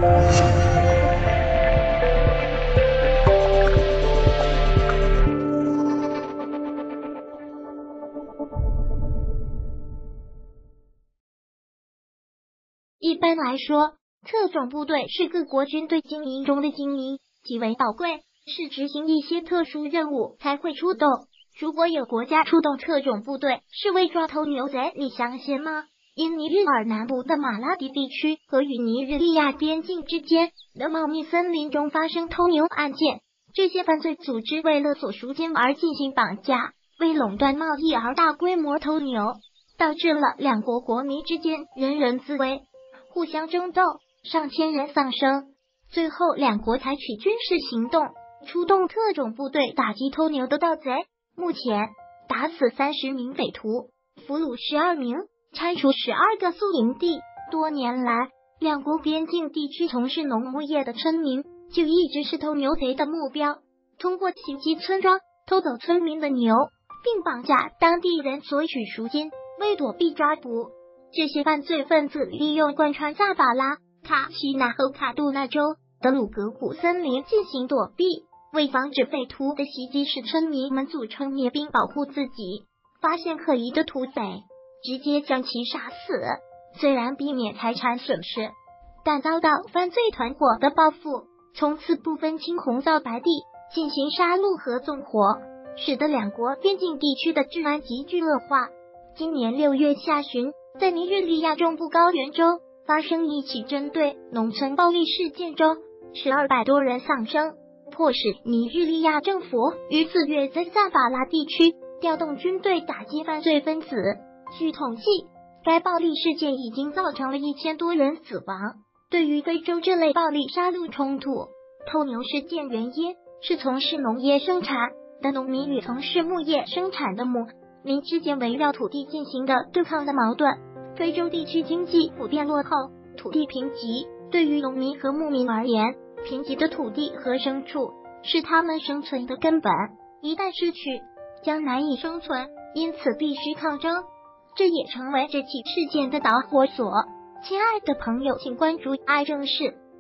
一般来说，特种部队是各国军队精英中的精英，极为宝贵，是执行一些特殊任务才会出动。如果有国家出动特种部队是为抓偷牛贼，你相信吗？因尼日尔南部的马拉迪地区和与尼日利亚边境之间的茂密森林中发生偷牛案件，这些犯罪组织为勒索赎金而进行绑架，为垄断贸易而大规模偷牛，导致了两国国民之间人人自危，互相争斗，上千人丧生。最后两国采取军事行动，出动特种部队打击偷牛的盗贼，目前打死30名匪徒，俘虏12名，拆除12个宿营地。多年来，两国边境地区从事农牧业的村民就一直是偷牛贼的目标，通过袭击村庄，偷走村民的牛，并绑架当地人索取赎金，为躲避抓捕。这些犯罪分子利用贯穿萨法拉、卡西纳和卡杜纳州的鲁格谷森林进行躲避。为防止匪徒的袭击，使村民们组成灭兵保护自己，发现可疑的土匪，直接将其杀死。虽然避免财产损失，但遭到犯罪团伙的报复，从此不分青红皂白地进行杀戮和纵火，使得两国边境地区的治安急剧恶化。今年6月下旬，在尼日利亚中部高原州发生一起针对农村暴力事件中，使200多人丧生，迫使尼日利亚政府于4月在萨法拉地区调动军队打击犯罪分子。据统计，该暴力事件已经造成了1000多人死亡。对于非洲这类暴力杀戮冲突，偷牛事件原因是从事农业生产的农民与从事牧业生产的牧民之间围绕土地进行的对抗的矛盾。非洲地区经济普遍落后，土地贫瘠，对于农民和牧民而言，贫瘠的土地和牲畜是他们生存的根本，一旦失去，将难以生存，因此必须抗争。这也成为这起事件的导火索。亲爱的朋友，请关注爱正视。